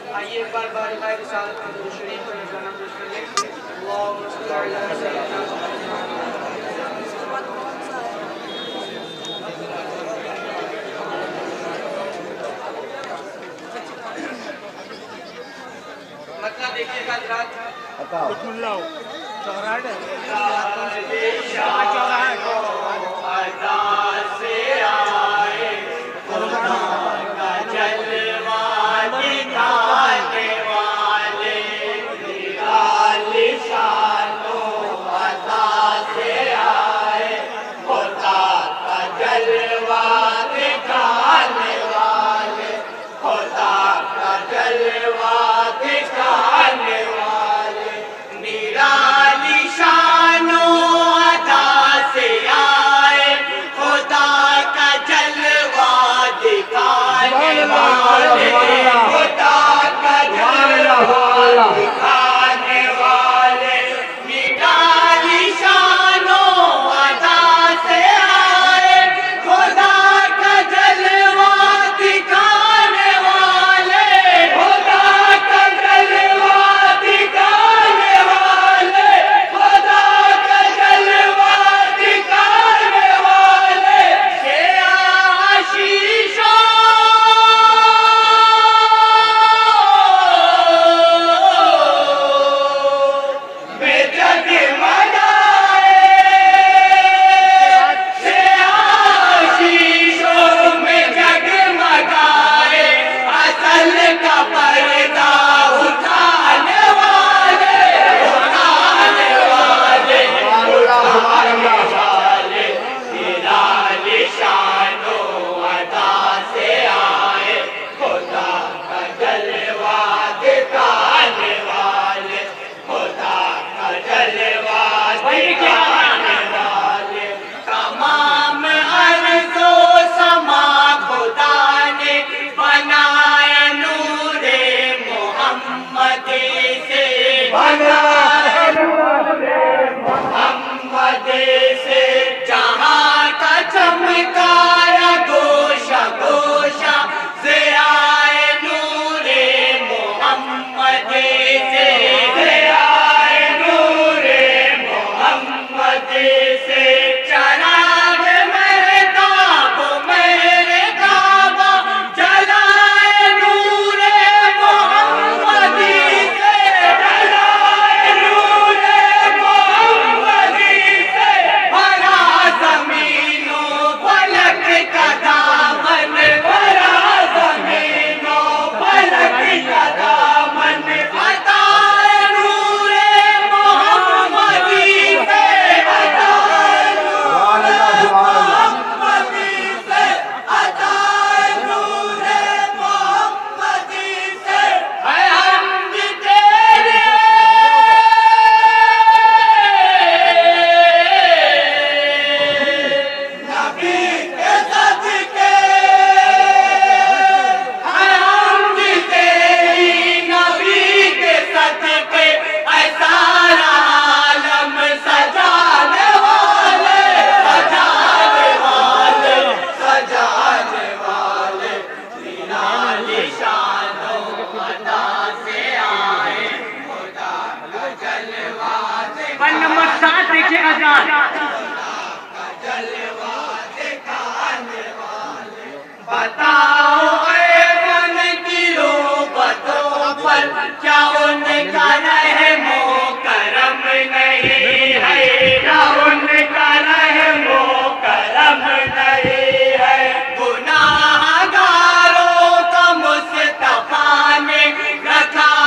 آئیے ایک بار بارگاہ رسالت کا درود شریف پر ایک گانا پیش کر لیں۔ اللہم صلی علی سیدنا مطلب دیکھیے گا حضرات بسم اللہ چوراہٹ ہے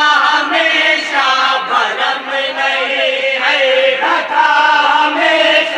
ہمیشہ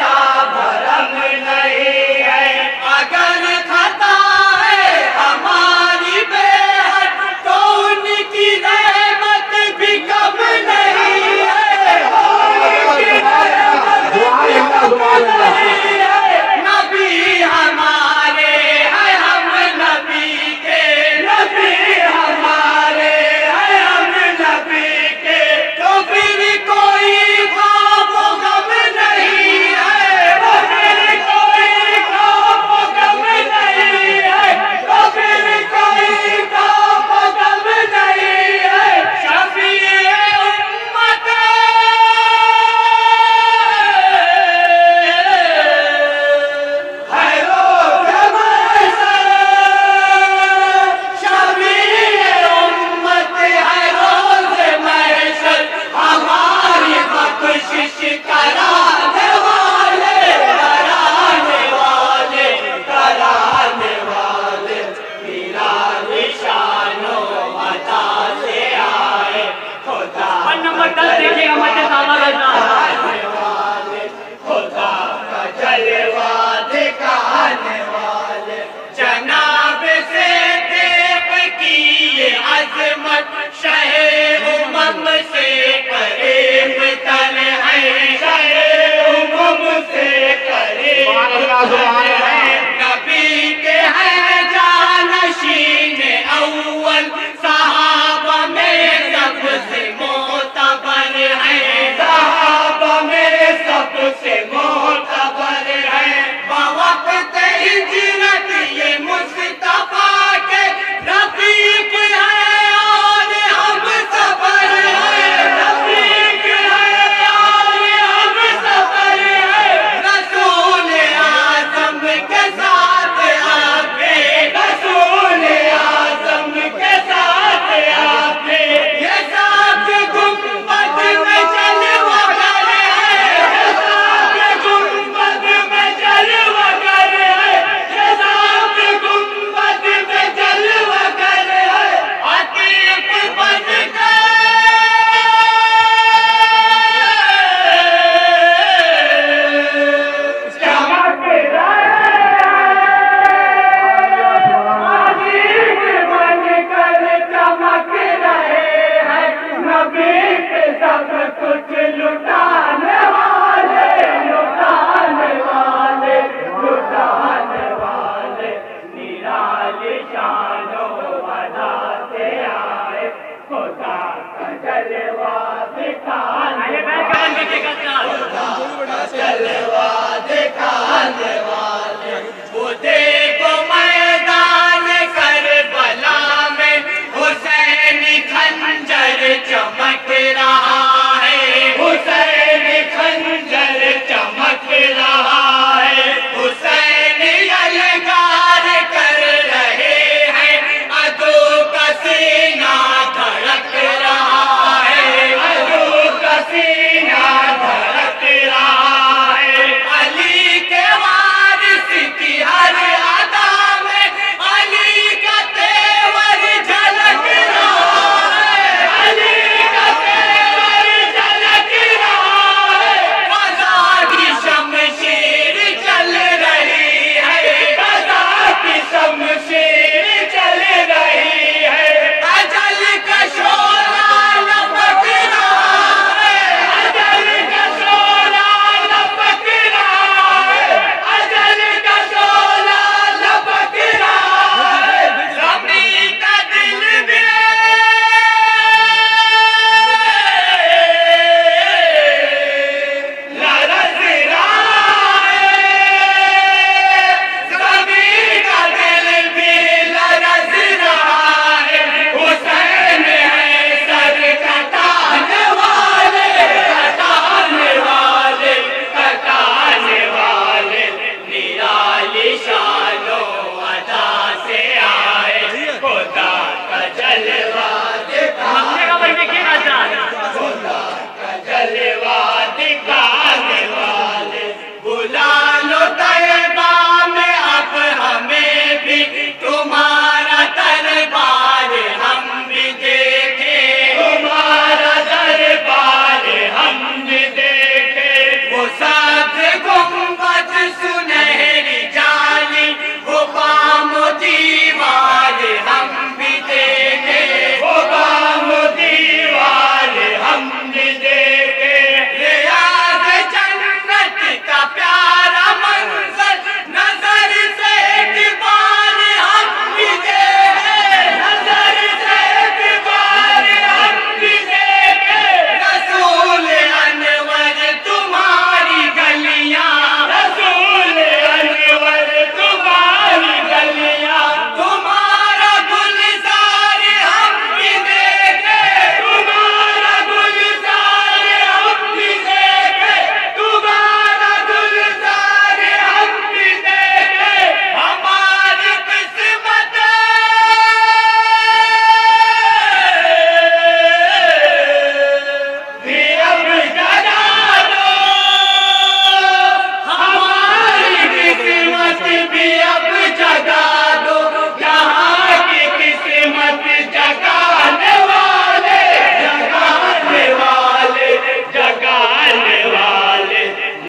خدا کا جلوہ دکھانے والے جناب صدیق کی یہ عظمت شہ امم سے قریب تر ہے شہ امم سے قریب تر ہے نبی کے ہیں جانشین اول صحابہ میں سب سے معتبر ہے صحابہ میں سب سے معتبر ہے بوقت ہجرت یہ مصطفیٰ کے رفیق ہے اور ہم سفر ہے رفیق ہے اور ہم سفر ہے رسول اعظم کے ساتھ آپ رسول اعظم کے ساتھ آپ یہ ساتھ گنبد میں جلوہ گر ہے یہ ساتھ گنبد میں جلوہ گر ہے یہ ساتھ گنبد میں جلوہ گر ہے عتیق بن کر چمک رہے عتیق بن کر چمک رہے ہیں نبی کے سب کچھ لٹانے والے لٹانے والے لٹانے والے نرالی شان